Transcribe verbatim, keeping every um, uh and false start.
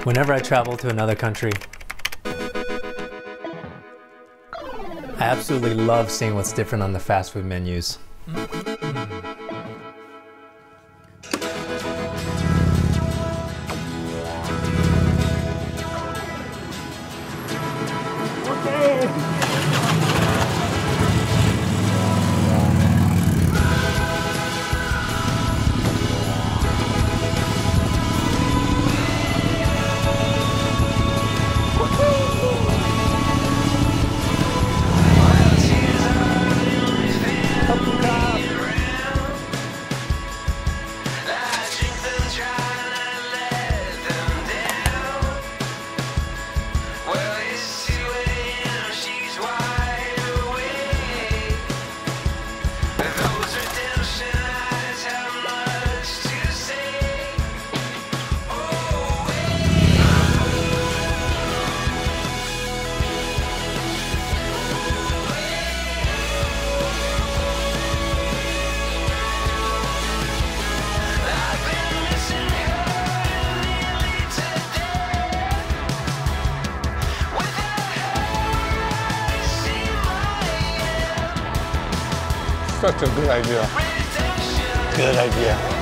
Whenever I travel to another country, I absolutely love seeing what's different on the fast food menus. Such a good idea. Good idea.